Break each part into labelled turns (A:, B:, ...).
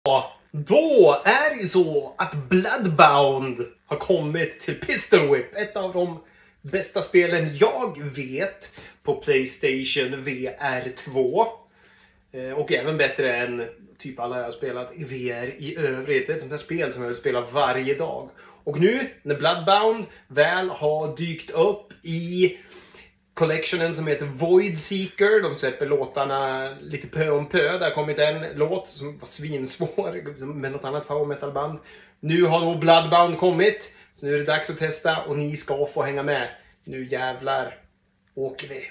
A: Då är det så att Bloodbound har kommit till Pistol Whip. Ett av de bästa spelen jag vet på PlayStation VR 2. Och även bättre än typ alla jag har spelat i VR i övrigt. Det är ett sånt här spel som jag vill spela varje dag. Och nu när Bloodbound väl har dykt upp i collectionen som heter Void Seeker. De släpper låtarna lite pö om pö. Det har kommit en låt som var svinsvår med något annat power metal band. Nu har då Bloodbound kommit. Så nu är det dags att testa och ni ska få hänga med. Nu jävlar åker vi.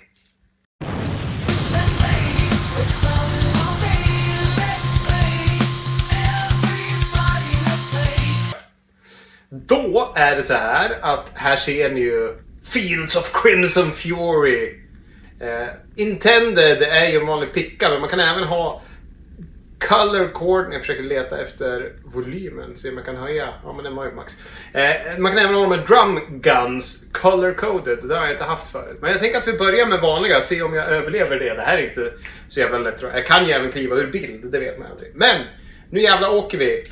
A: Då är det så här att här ser ni ju Fields of Crimson Fury. Intended är ju en vanlig picka, men man kan även ha color chord. Jag försöker leta efter volymen, se om jag kan höja. Ja, men den var ju max. Man kan även ha de här drum guns color coded. Det har jag inte haft förut. Men jag tänker att vi börjar med vanliga, se om jag överlever det. Det här är inte så jävla lätt. Jag kan ju även kliva ur bild, det vet man aldrig. Men nu jävla åker vi.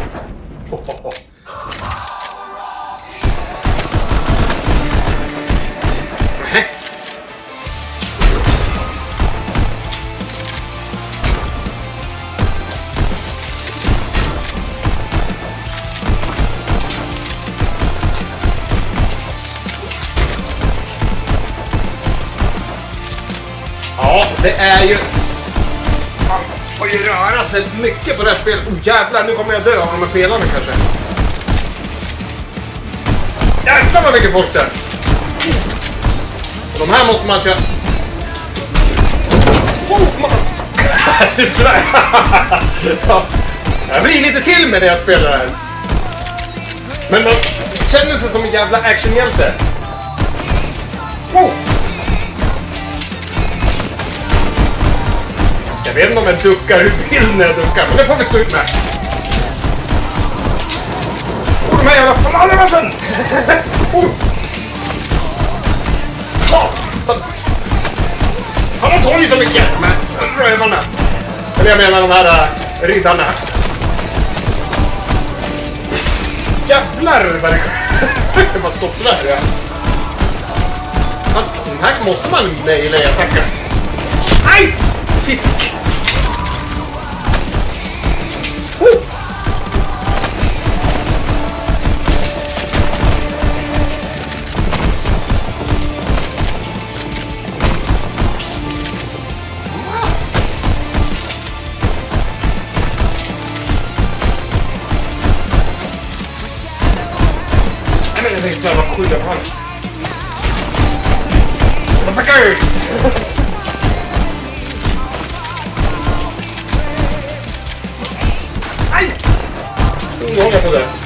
A: Ja, det är ju... Man får ju röra sig mycket på det här spelet. Oh jävlar, nu kommer jag dö av de här pelarna kanske. Jävlar vad mycket folk där. Och de här måste man köra... Jag blir lite till med det jag spelar här. Men man känner sig som en jävla actionhjälte. Jag vet inte om jag duckar ur bild när jag duckar, men det får vi stå ut med. Och de här jävla flandermassen! Han tar ju så mycket, de här rövarna. Eller jag menar de här riddarna. Jävlar vad det bara står svär, ja. Den här måste man naila, jag tackar. Aj! Fisk! Nej men jag tänkte såhär, vad skjuter på han? Motherfuckers! Aj! Nu håller jag på det.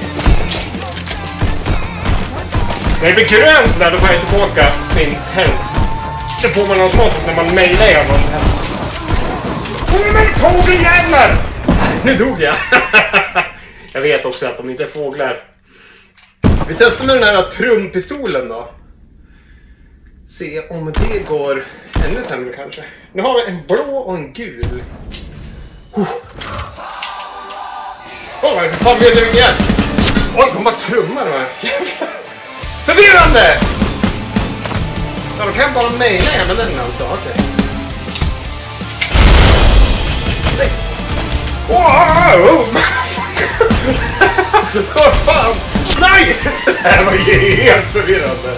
A: När det blir grönt sådär, då får jag inte tillbaka min händ. Det får man automatiskt när man mailar någon så här. Åh men fågeljävlar! Nu dog jag. Jag vet också att de inte är fåglar. Vi testar med den här trumpistolen då. Se om det går ännu sämre kanske. Nu har vi en blå och en gul. Åh, vad fan vet jag igen? Oj, de bara trummar de här. Förvirrande! Ja, då kan jag bara mejla med den alltså, okej. Nej! Vad fan! Nej! Det här var ju helt förvirrande.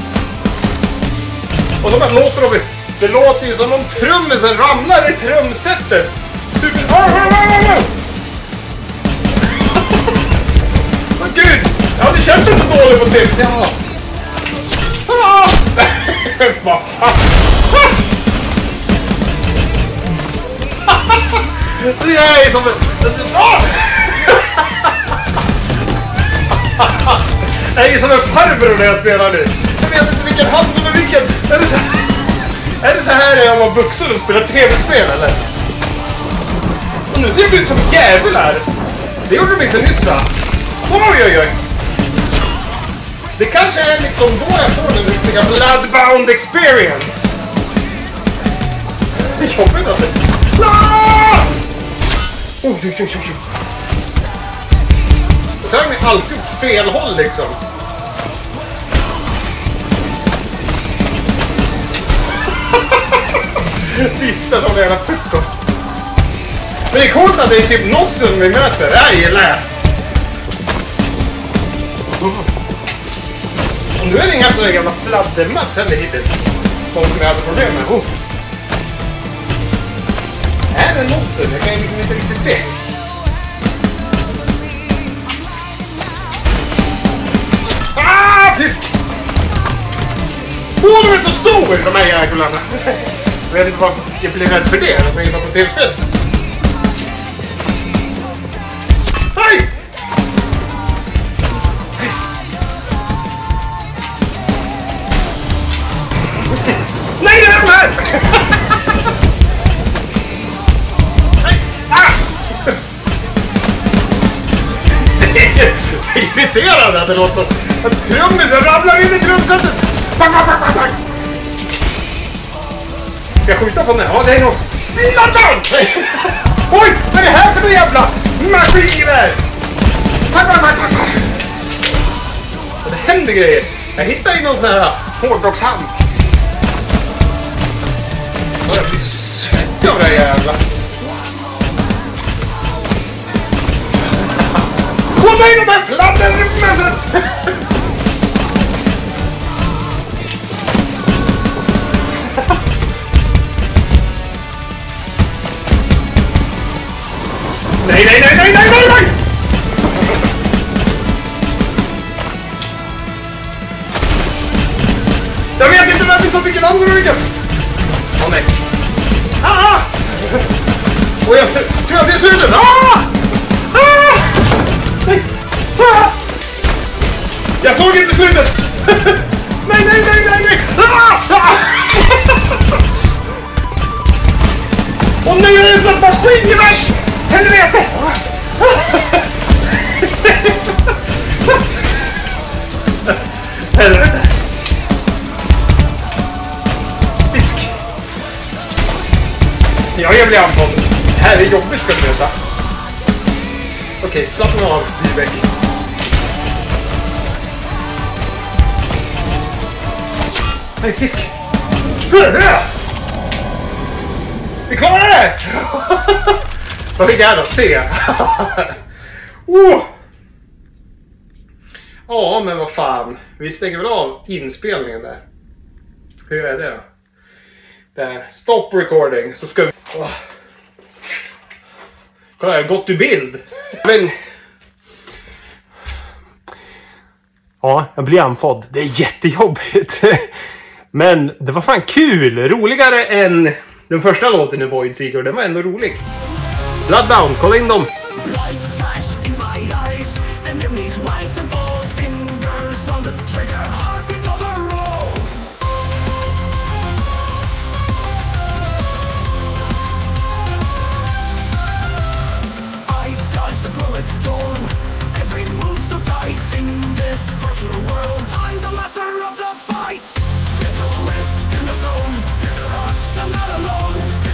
A: Och så bara låter de... Det låter ju som om trummisen ramlar i trumsetet. Super... Åh gud! Jag hade känt inte dåligt på tips. Ja. Vad fan? Så jag är som en... Jag är som en farbror när jag spelar nu. Jag vet inte vilken hand eller vilken... Är det så här när jag var vuxen och spelade tv-spel eller? Och nu ser det ut som en jävel här. Det gjorde de inte nyss va? Oj oj oj. Det kanske är liksom då jag får den riktiga Bloodbound experience. Det är jobbigt att det... Oj. Så är de alltid åt fel håll liksom. Viftar de jävla puckor. Men det är coolt att det är typ nossen vi möter. Det här gillar jag. Och nu är det inga sådana jävla fladdermass heller hittills. Som vi hade problem med. Är det nossen? Jag kan liksom inte riktigt se. Ah, fisk! Åh, de är så stor, de här jäklarna. Jag vet inte varför jag blir rädd för det. De är inte på tv-spel. Hej! Nej, det är de här! Nej! Ah! Det är så irriterande att det låter så. Att trummisen ramlar in i trumsetet. Bang, bang, bang, bang. Ska jag skjuta på den här? Ja, det är nog... Latan! Oj, vad är det här för någon jävla maskiner? Det händer grejer. Jag hittar in någon sån här hårdrockshand. Jag blir så svettig av det här jävla. Åh nej, de här fladdermössen! Nej, nej, nej, nej, nej, nej, nej! Jag vet inte vem som fick en annan ryggen! Åh nej! Ah! Och jag tror jag ser slutet! Ah! Ah! Nej! Ah! Jag såg inte slutet! Nej, nej, nej, nej, nej! Ah! Ah! Och nu är det en sån maskingevers! Helvete! Helvete! Fisk! Jag blir anfådd. Det här är jobbigt, ska du veta. Okej, slappna av, Dybeck. Nej, fisk! Vi klarar det! Vad fick jag då se? Ja, men vad fan. Vi stänger väl av inspelningen där. Hur är det då? Där. Stop recording. Så ska vi... Kolla, jag har gått ur bild. Men... Ja, jag blir anfådd. Det är jättejobbigt. Men det var fan kul. Roligare än den första låten i Void Seeker. Den var ändå rolig. Bloodbound, kolla in dem.